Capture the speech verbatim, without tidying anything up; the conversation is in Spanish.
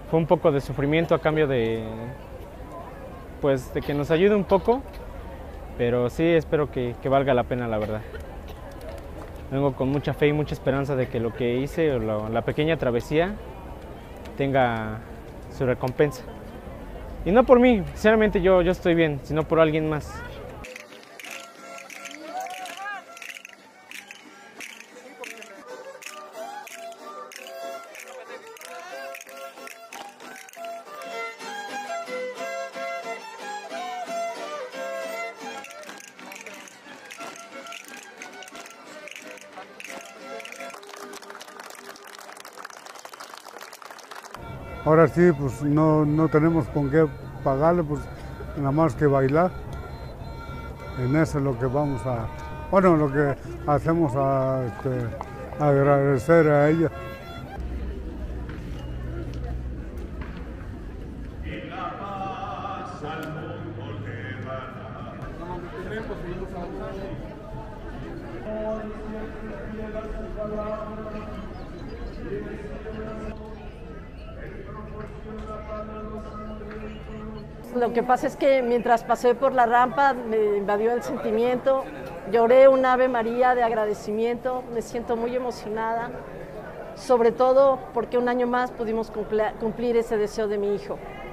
fue un poco de sufrimiento a cambio de, pues, de que nos ayude un poco, pero sí espero que, que valga la pena, la verdad. Vengo con mucha fe y mucha esperanza de que lo que hice, o la, la pequeña travesía, tenga su recompensa. Y no por mí, sinceramente yo, yo estoy bien, sino por alguien más. Ahora sí, pues no, no tenemos con qué pagarle, pues nada más que bailar. En eso es lo que vamos a, bueno, lo que hacemos a este, agradecer a ella. Lo que pasa es que mientras pasé por la rampa me invadió el sentimiento, lloré un Ave María de agradecimiento, me siento muy emocionada, sobre todo porque un año más pudimos cumplir ese deseo de mi hijo.